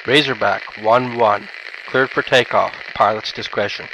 Razorback 1-1. Cleared for takeoff. Pilot's discretion.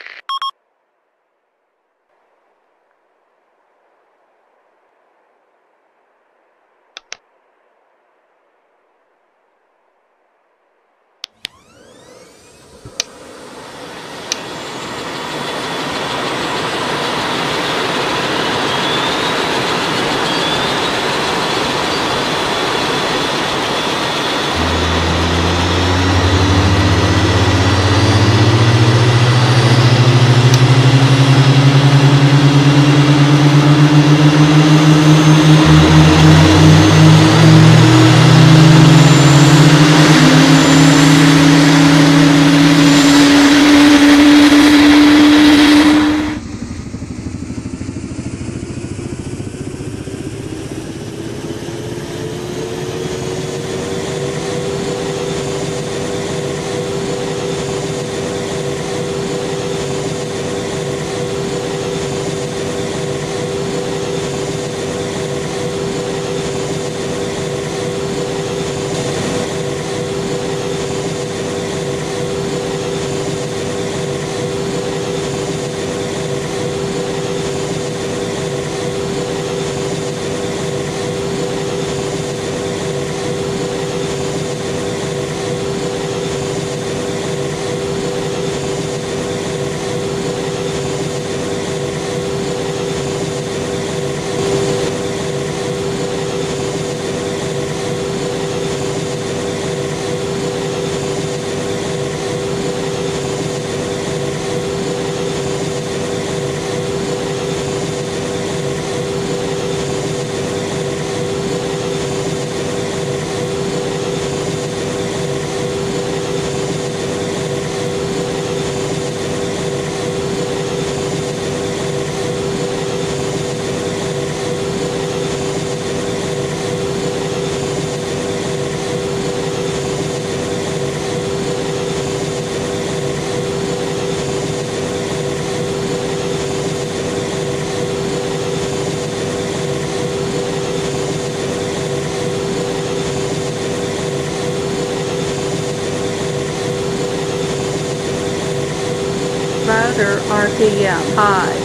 Router RPM high.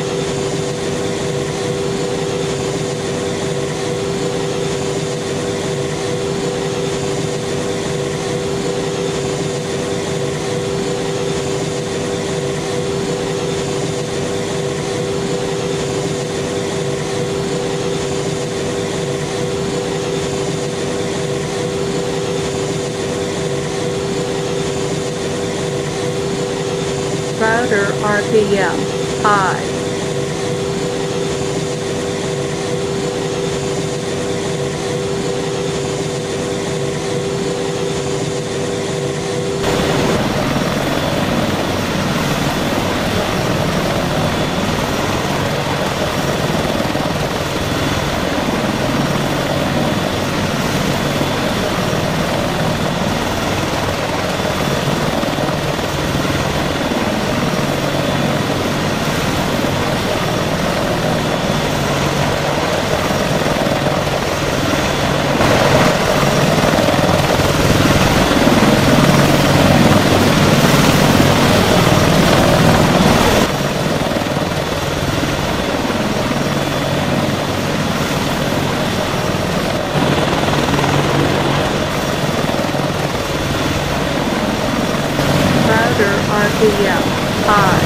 Router RPM high. Router RPM high.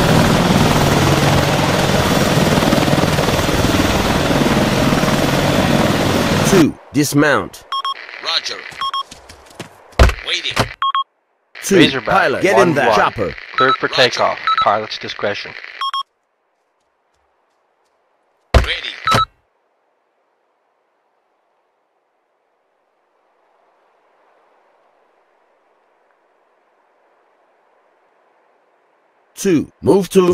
2. Dismount. Roger. Waiting. 2. Razorback Pilot, get in 1-1. that chopper. Cleared for Roger. takeoff. Pilot's discretion. Ready. 2. Move to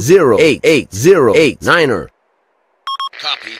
08808 Copy.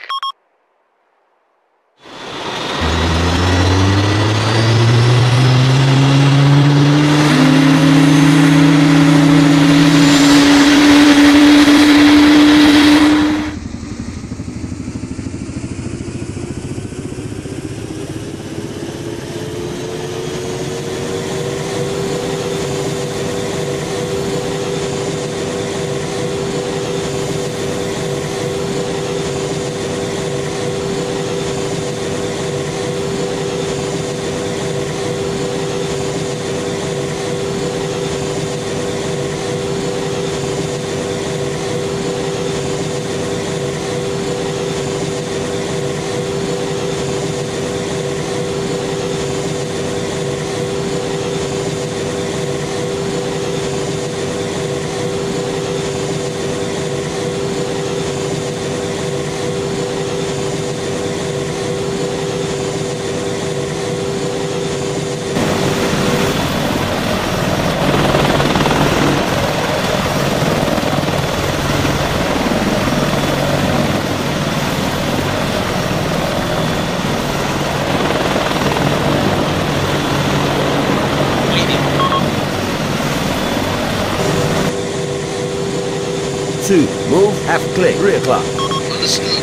2. Move. Half click. 3 o'clock. Understood.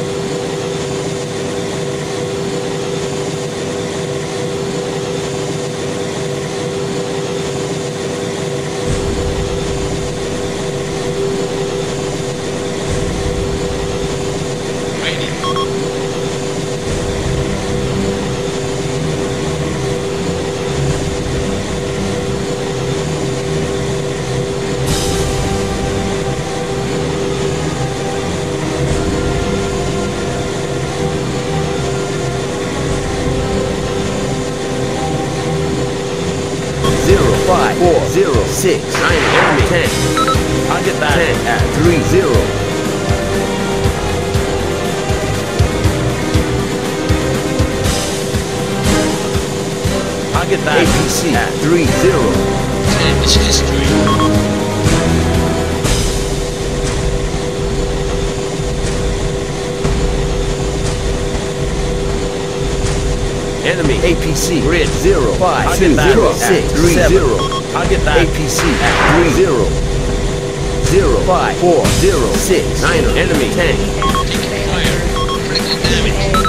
Ready. Zero, 5, 4, 0, 6, 9, enemy 10. I'll get that. 10 at 3, 0. I'll get that. APC at 3, 0. 10 is history. Enemy APC grid 0, 5, I'll 2, get that. 0, At 6, 3, 7. 0. I'll get that. APC at 3, 0. 0, 5, 4, 0, 6, 9, enemy tank. Taking fire. Critical damage.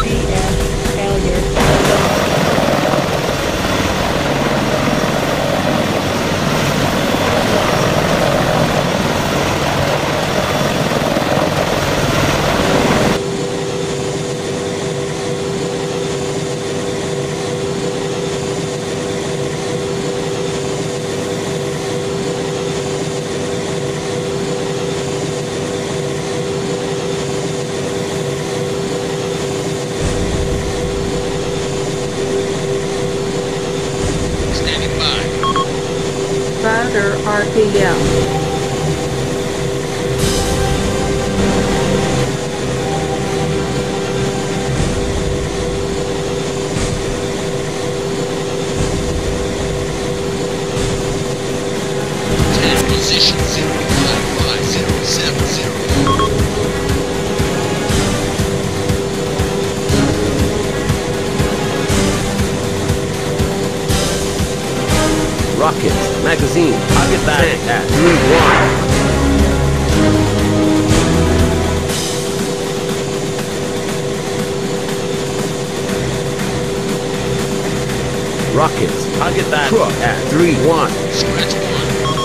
Standing by. Router RPM. Position 055070. Rockets, magazine. I'll get that. Tank at 3, 1. Rockets, I'll get that. truck at 3, 1. Scratch 1.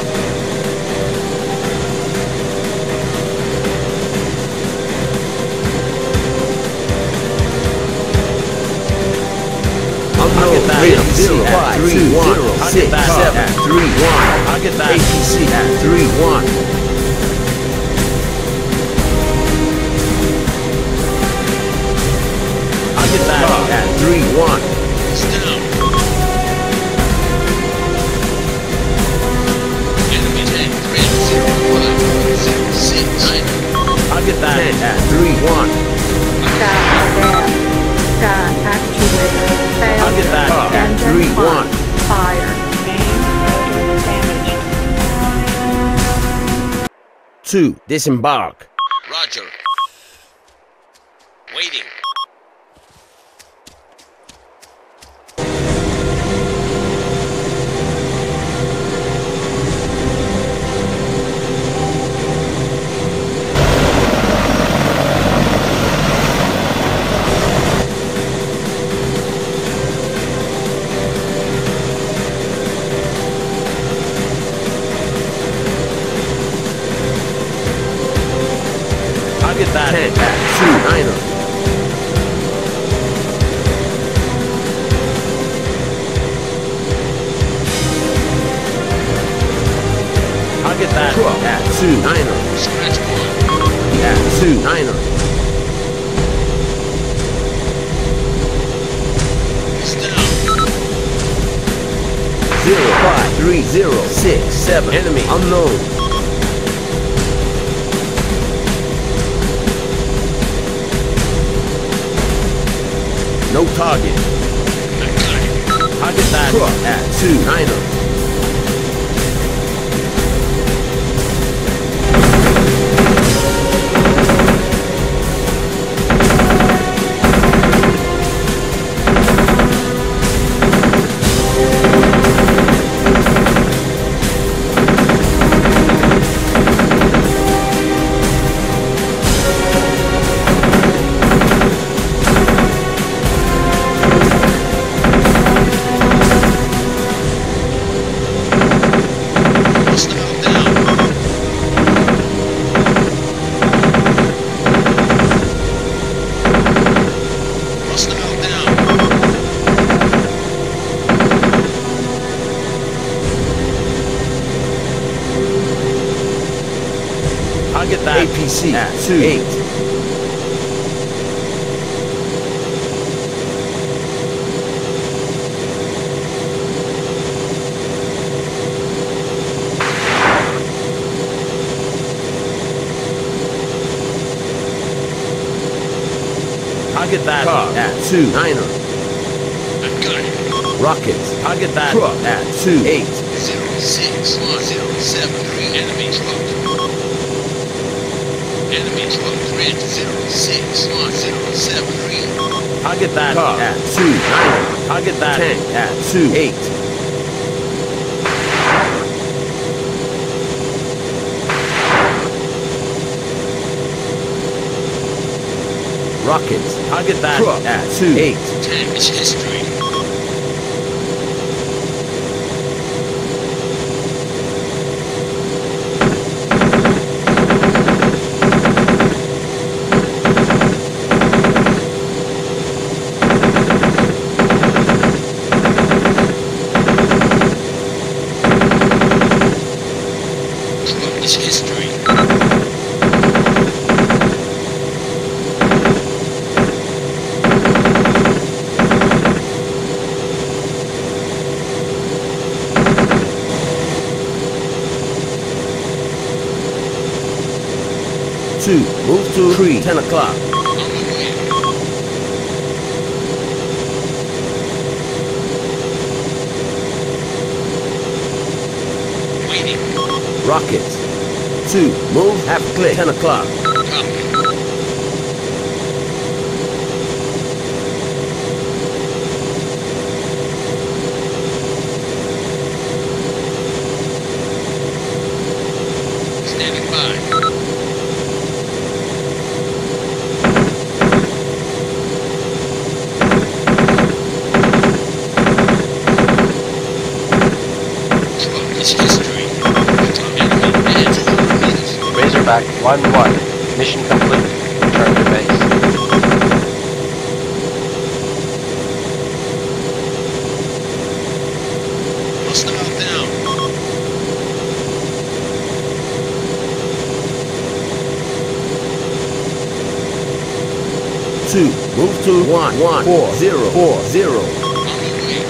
I'll get that. Freedom, APC 0, at 5, 3, 2, 1. 0, I'll 6, get that. 7 at 3, 1. I'll get that. APC at 3, 1. I'll get that. At 3, 1. It's down. Enemy tank grid 0506. I'll get that. 10 at 3, 1. Sky down. Sky actuator. I'll get that. Failure. At Engine 3, 1. Fire. 2. Disembark. Roger. Waiting. I'll get that. 10 at 2, 9. I'll get that. Truck at 2, 9. Scratch 1. At 2, 9. It's down. 0, 5, 3, 0, 6, 7. Enemy unknown. No target. I got it. I'll get that. Truck at 2, 9. PC at 2-8. Target that. Car at 2-9er. I've got it. Rockets. Target that. Truck at 2-8. 06107. Enemy truck. Enemy truck. Red 06107. Target that. Car at 2-9er. Target that. Tank at 2-8. Rockets. Target that. Truck at 2-8. Tank is history. Truck is history. Two. Move to 3. 10 o'clock. On the way. Waiting. Rockets. 2. Move half click. 10 o'clock. Copy. Standing by. Truck is history. Enemy at 200 meters. Razorback 1-1. Mission complete. Return to base. Hostile down. Two. Move to 1-1-4-0-4-0. On the way.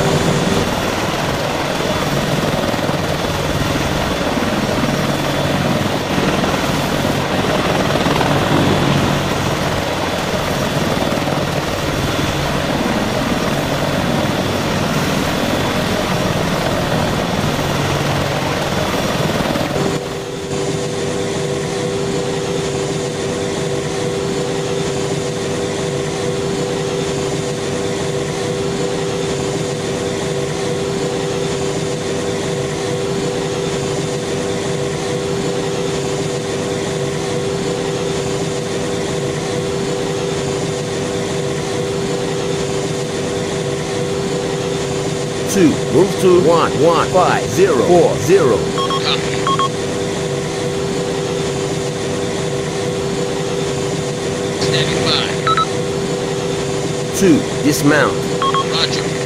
Two. Move to 1-1-5-0-4-0. Copy. Standing by. Two. Dismount. Roger.